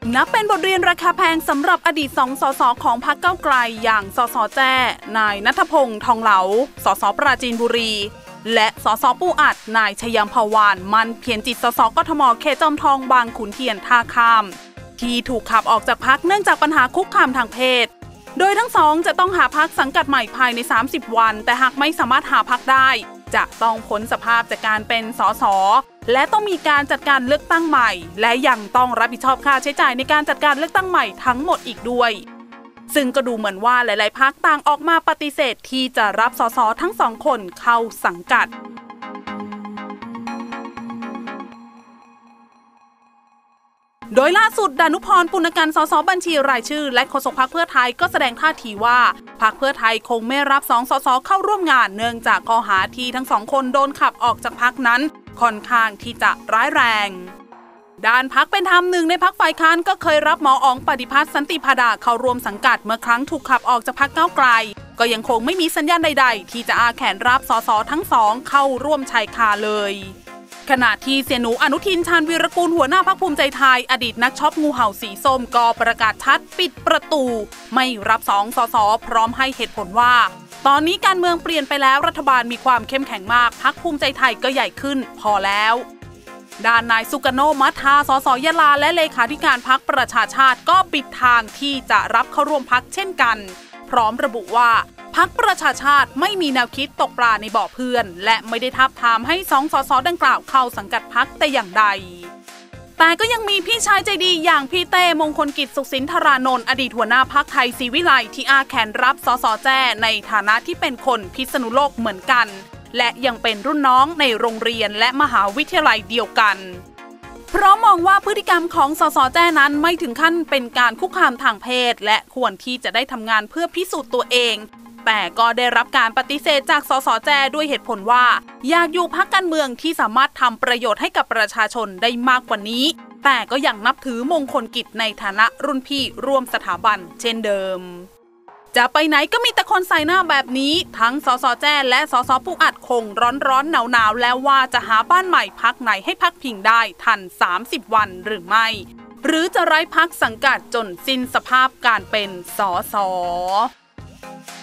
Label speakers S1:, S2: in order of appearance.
S1: นับเป็นบทเรียนราคาแพงสำหรับอดีต2 สสของพรรคก้าวไกลอย่างสสแจ้นายณัฐพงษ์ทองเหลาสสปราจีนบุรีและสสปูอัดนายชยัมภวานมันเพียรจิตสสกทมเขตจอมทองบางขุนเทียนท่าข้ามที่ถูกขับออกจากพรรคเนื่องจากปัญหาคุกคามทางเพศโดยทั้งสองจะต้องหาพรรคสังกัดใหม่ภายใน30 วันแต่หากไม่สามารถหาพรรคได้จะต้องพ้นสภาพจากการเป็นสสและต้องมีการจัดการเลือกตั้งใหม่และยังต้องรับผิดชอบค่าใช้จ่ายในการจัดการเลือกตั้งใหม่ทั้งหมดอีกด้วยซึ่งก็ดูเหมือนว่าหลายๆพรรคต่างออกมาปฏิเสธที่จะรับสสทั้งสองคนเข้าสังกัดโดยล่าสุดดานุพร ปุณกันต์ สสบัญชีรายชื่อและโฆษกพรรคเพื่อไทยก็แสดงท่าทีว่าพรรคเพื่อไทยคงไม่รับ2 สสเข้าร่วมงานเนื่องจากข้อหาที่ทั้งสองคนโดนขับออกจากพรรคนั้นค่อนข้างที่จะร้ายแรงด้านพรรคเป็นธรรมหนึ่งในพรรคฝ่ายค้านก็เคยรับหมออ๋องปฏิพัฒน์สันติพาดาเข้าร่วมสังกัดเมื่อครั้งถูกขับออกจากพรรคก้าวไกลก็ยังคงไม่มีสัญญาณใดๆที่จะอาแขนรับสสทั้งสองเข้าร่วมชายคาเลยขณะที่เสียหนูอนุทิน ชาญวีรกูลหัวหน้าพรรคภูมิใจไทยอดีตนักช็อปงูเห่าสีส้มก็ประกาศชัดปิดประตูไม่รับ2 สสพร้อมให้เหตุผลว่าตอนนี้การเมืองเปลี่ยนไปแล้วรัฐบาลมีความเข้มแข็งมากพรรคภูมิใจไทยก็ใหญ่ขึ้นพอแล้วด้านนายสุกโน มัทธา สสยะลาและเลขาธิการพรรคประชาชาติก็ปิดทางที่จะรับเข้าร่วมพรรคเช่นกันพร้อมระบุว่าพรรคประชาชาติไม่มีแนวคิดตกปลาในบ่อเพื่อนและไม่ได้ทับทามให้2 สสดังกล่าวเข้าสังกัดพรรคแต่อย่างใดแต่ก็ยังมีพี่ชายใจดีอย่างพี่เต้ มงคลกิจสุขสินธารานนท์อดีตหัวหน้าพรรคไทยศรีวิไลที่อาแขนรับสสแจ้ในฐานะที่เป็นคนพิษณุโลกเหมือนกันและยังเป็นรุ่นน้องในโรงเรียนและมหาวิทยาลัยเดียวกันเพราะมองว่าพฤติกรรมของสสแจ้นั้นไม่ถึงขั้นเป็นการคุกคามทางเพศและควรที่จะได้ทำงานเพื่อพิสูจน์ตัวเองแต่ก็ได้รับการปฏิเสธจากสสแจ้ด้วยเหตุผลว่าอยากอยู่พรรคการเมืองที่สามารถทำประโยชน์ให้กับประชาชนได้มากกว่านี้แต่ก็ยังนับถือมงคลกิจในฐานะรุ่นพี่ร่วมสถาบันเช่นเดิมจะไปไหนก็มีแต่คนใส่หน้าแบบนี้ทั้งสสแจ้และสสปูอัดคงร้อนหนาวแล้วว่าจะหาบ้านใหม่พรรคไหนให้พักพิงได้ทัน30 วันหรือไม่หรือจะไร้พรรคสังกัดจนสิ้นสภาพการเป็นสส